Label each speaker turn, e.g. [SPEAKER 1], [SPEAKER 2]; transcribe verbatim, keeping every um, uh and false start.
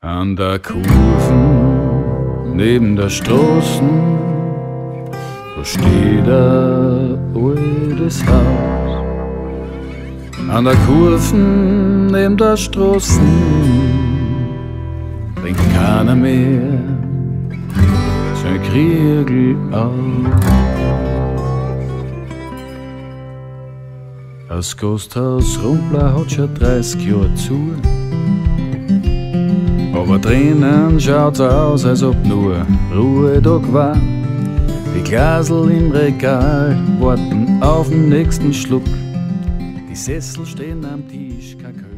[SPEAKER 1] An der Kurve neben der Straßen, da steht ein altes Haus. An der Kurve neben der Straßen trinkt keiner mehr sein Kriegel auf. Das Gasthaus Rumpler hat schon dreißig Jahre zu, aber drinnen schaut's aus, als ob nur Ruhetag war. Die Glasel im Regal warten auf den nächsten Schluck, die Sessel stehen am Tisch, kein König.